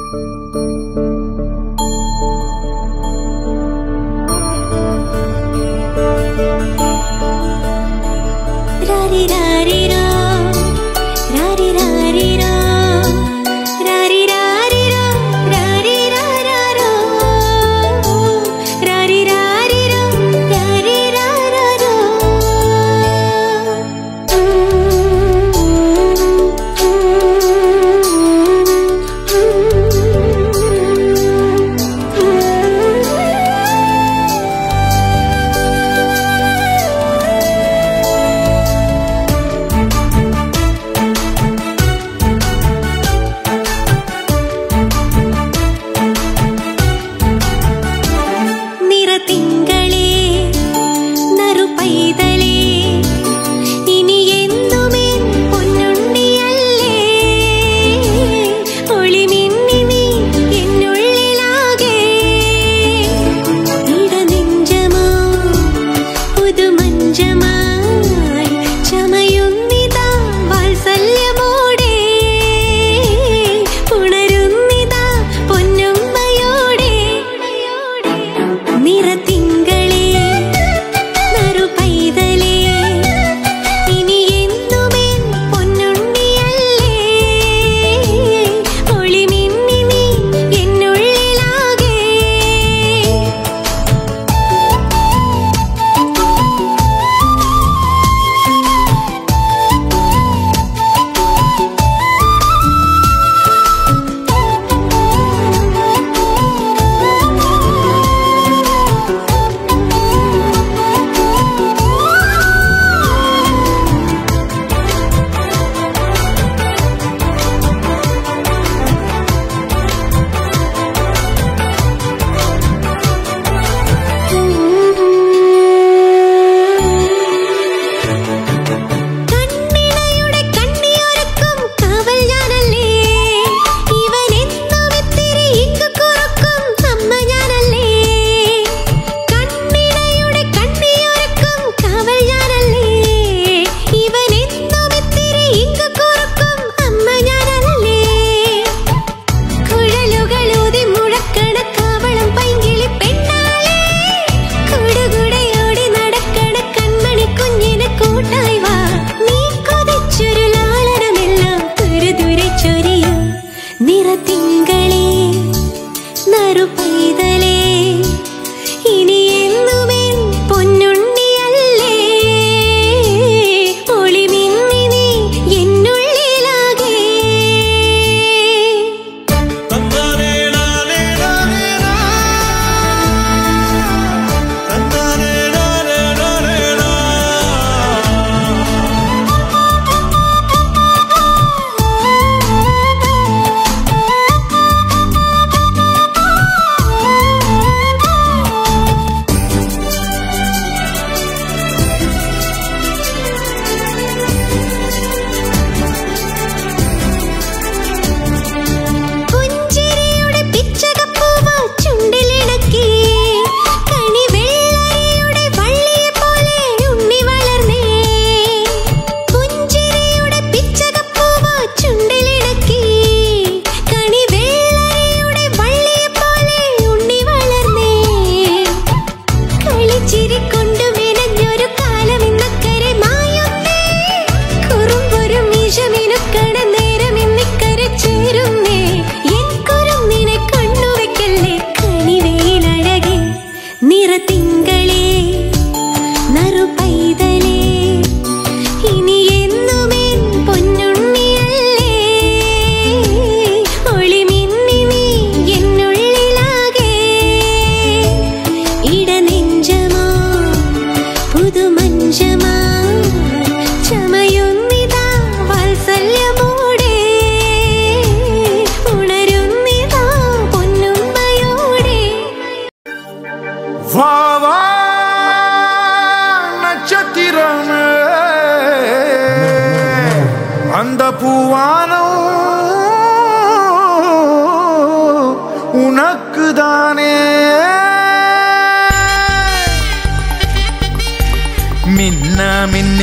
உனக்குதானே மின்ன மின்னி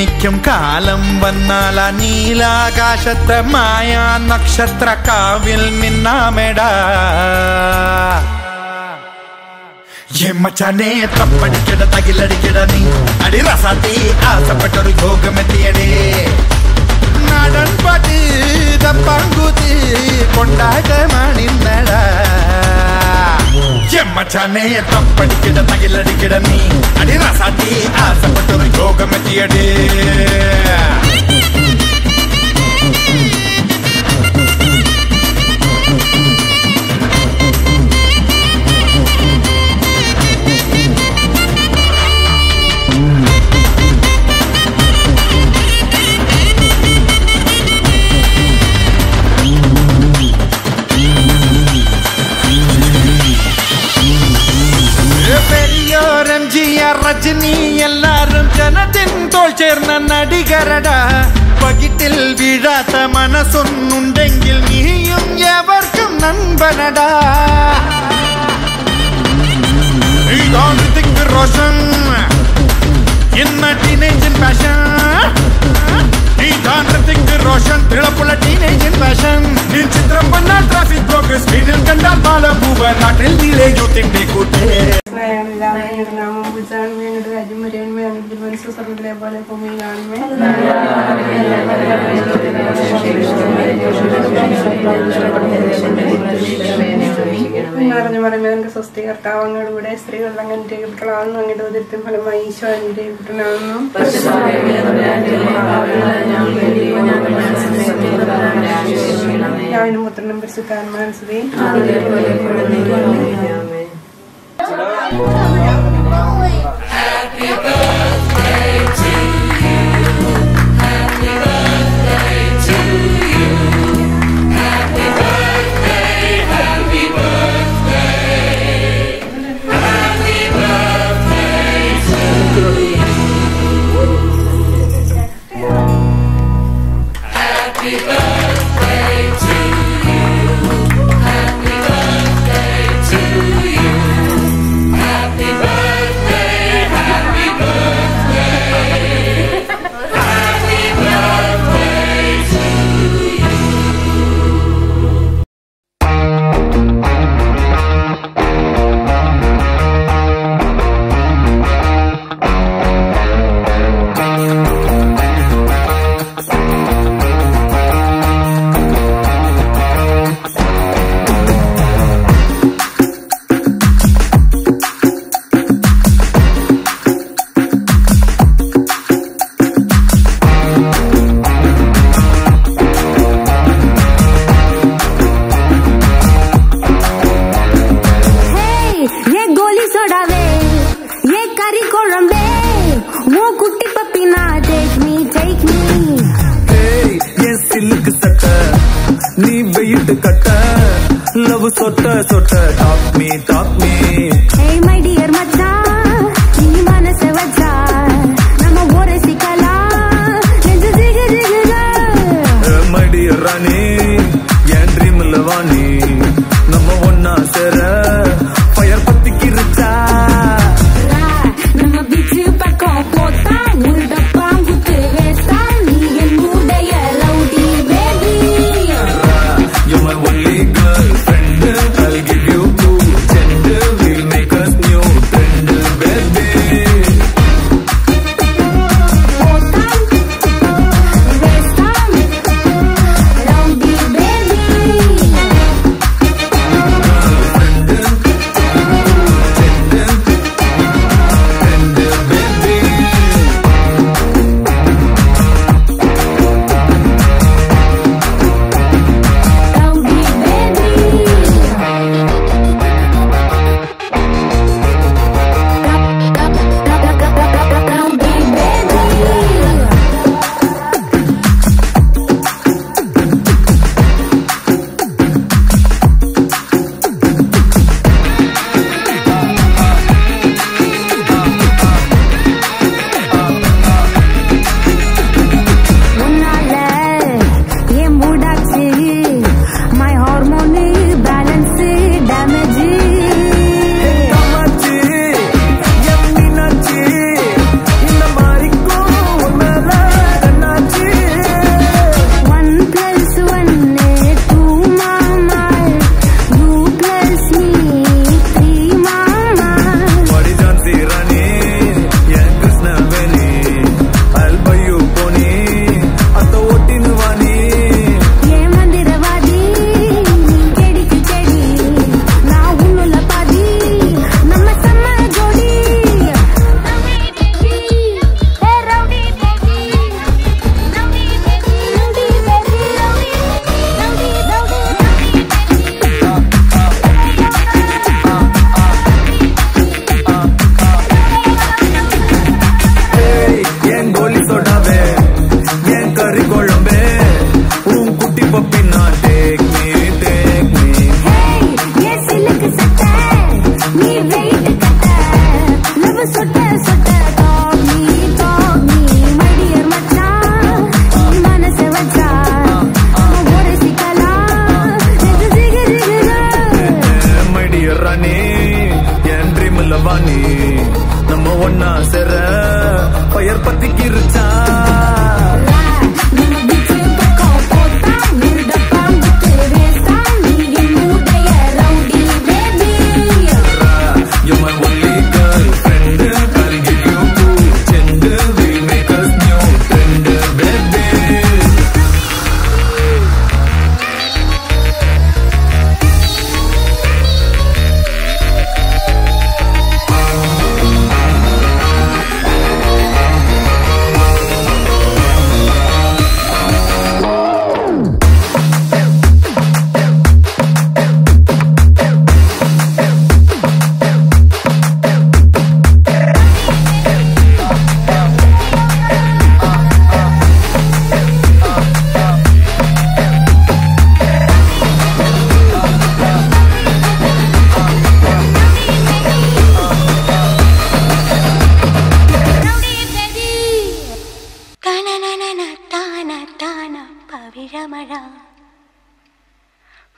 എണീക്കും കാലം വന്നാൽ ആ നീലാകാശത്തെ മായാ നക്ഷത്ര കാവിൽ മിന്നാമെടാ മച്ചാനെ തപ്പടിക്കട തകിലടിക്കട നീ അടി റസാത്തി ആസപ്പെട്ടൊരു യോഗമെത്തിയടേ നാടൻ പാട്ട് തപ്പാങ്കൂത്ത് കൊണ്ടാട്ടമാണിന്നടാ മച്ചാനെ തപ്പടിക്കട തകിലടിക്കട നീ അടി റസാത്തി ആസപ്പെട്ടൊരു യോഗമെത്തിയടേ രജനി എല്ലാരും ജനത്തിൻ തോൾ ചേർന്ന നടികരടാ പകിട്ടിൽ വീഴാത്ത മനസ്സൊന്നുണ്ടെങ്കിൽ നീയും എവർക്കും നൻപനടാ റോഷൻ ഇന്ന ടീനേജ് പാഷൻ റോഷൻ തിളപ്പുള്ള ടീനേജ് പാഷൻ ചിത്രം വന്നാൽ ട്രാഫിക് ബ്ലോക്ക് സ്ക്രീനിൽ കണ്ടാൽ ബാലഭൂവ നാട്ടിൽ നീലേ യൂത്തിന്റെ കൂട്ടേ സ്വസ്ഥീകർത്താവ് അങ്ങോടുകൂടെ സ്ത്രീകൾ അങ്ങനെ കുട്ടികളാണെന്നും അങ്ങയുടെ ഉദരത്തിൻ ഫലമായി ഈശോ കുട്ടനാണെന്നും ഞാനും പുത്രനും പരിശുദ്ധാത്മാവിനും സ്തുതി. Happy birthday to you. Happy birthday to you. Happy birthday, happy birthday. Happy birthday to you. Happy birthday to you. Happy birthday to you. Happy birthday, happy birthday, happy birthday to you. Love sota sota, talk me. Hey my dear macha, nee manase vacha, nama ore sikala, nenju jiga jiga. My dear Rani, yan dream lavani, nama onna sera, fire patti kircha. Nama beach pakko pota, murda pangu tevesta, nee en mudaya rowdy baby. You're my only girlfriend. I'll give you two gender, we'll make us new friend, baby.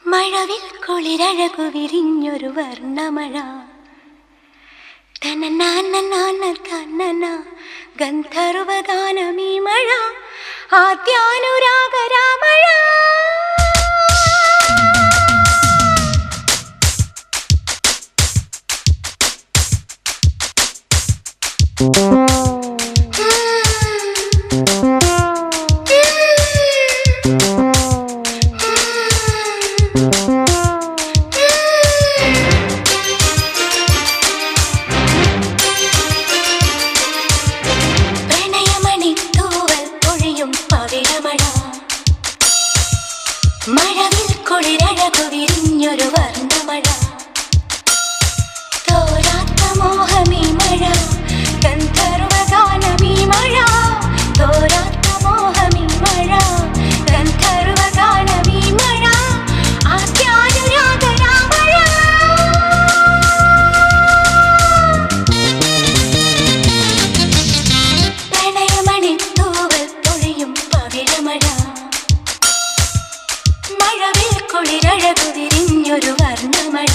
മഴവിൽ കുളിരഴകു വിരിഞ്ഞൊരു വർണ്ണമഴ തനനാന ഗന്ധർവഗാനമീ മഴ ആദ്യാനുരാഗരാമഴ മഴവിൽ കുളിരഴകു വിരിഞ്ഞൊരു വർണ്ണമഴ തോരാത്ത മോഹമീ മഴ ഗന്ധർവഗാനമീ മഴ തോരാത്ത മോഹമീ മഴ ഗന്ധർവഗാനമീ മഴ ആദ്യാനുരാഗരാമഴ പ്രണയമണിത്തൂവൽ പൊഴിയും പവിഴമഴ മഴവിൽ കുളിരഴകു വിരിഞ്ഞൊരു വർണ്ണമഴ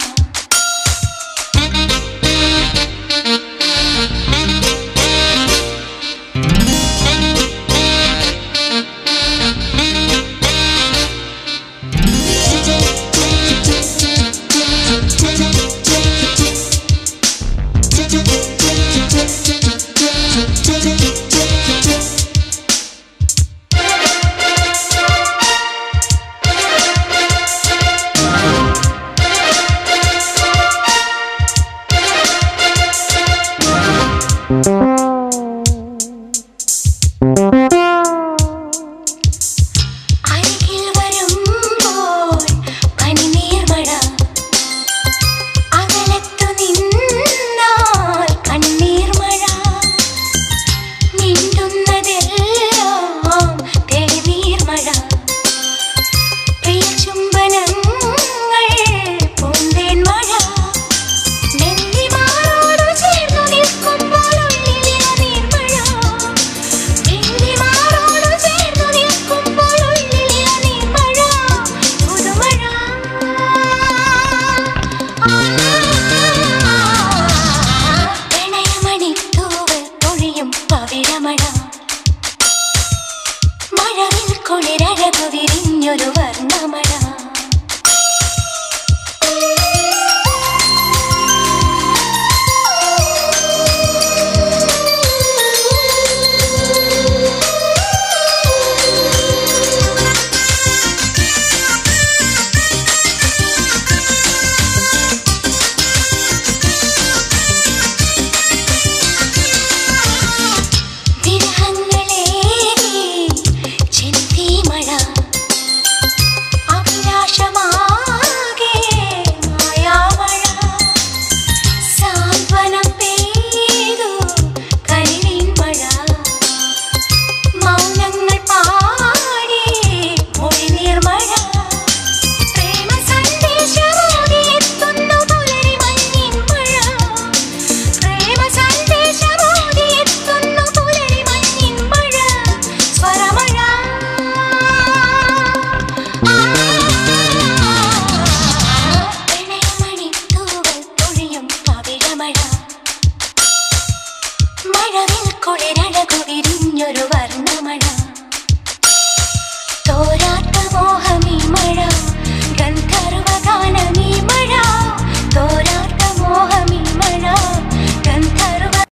മഴവിൽ കുളിരഴകു വിരിഞ്ഞൊരു വർണ്ണമഴ മഴവിൽ കുളിരഴകു വിരിഞ്ഞൊരു വർണ്ണമഴ